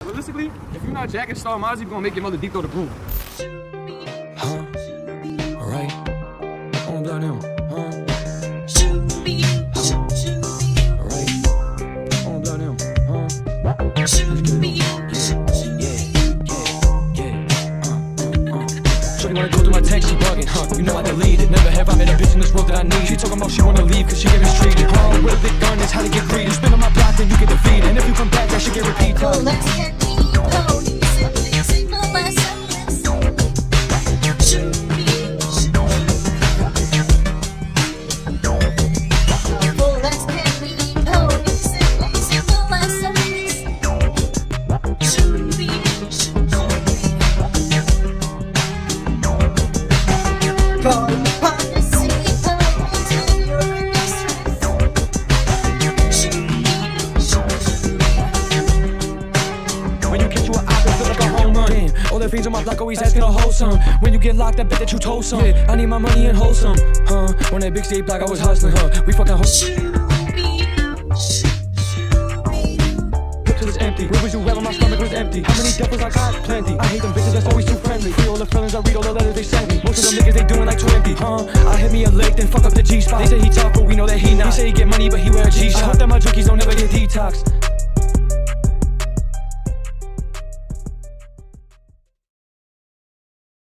Realistically, if you're not jacking Star Mozzie, gonna make your mother deep throw the broom. Huh? Alright. On blood him. Huh? Alright. On blood him. Huh? Let's get it on. Shorty wanna go through my text, she bugging, huh? You know I deleted. Never have I met a bitch in this world that I need. She talking about she wanna leave cause she get mistreated. Huh? With a big gun is how to get greedy. Spin on my block, then you get defeated. And if you come back, that shit get repeated. Well, let's get me ponies. Signal my success. Shoot me. Well, let's get me ponies. Signal my success. Shoot me. Pony, pony, singing ponies till you're in distress. Shoot me. When you catch you an op, it feel like a home run. Damn, all the fiends on my block always asking to hold some. When you get locked, I bet that you told some. Yeah, I need my money and wholesome. Huh? On that big state block, I was hustling. Huh? We fucking Put till it's empty. Where was you at when my stomach was empty? How many devils I got? Plenty. I hate them bitches that's always too friendly. Free all the felons, I read all the letters they send me. Most of them niggas they doing like 20. Huh? I hit me a lick, then fuck up the G-spot. They say he tough, but we know that he not. He say he get money, but he wear a G-shot. I hope that my junkies don't ever get detox.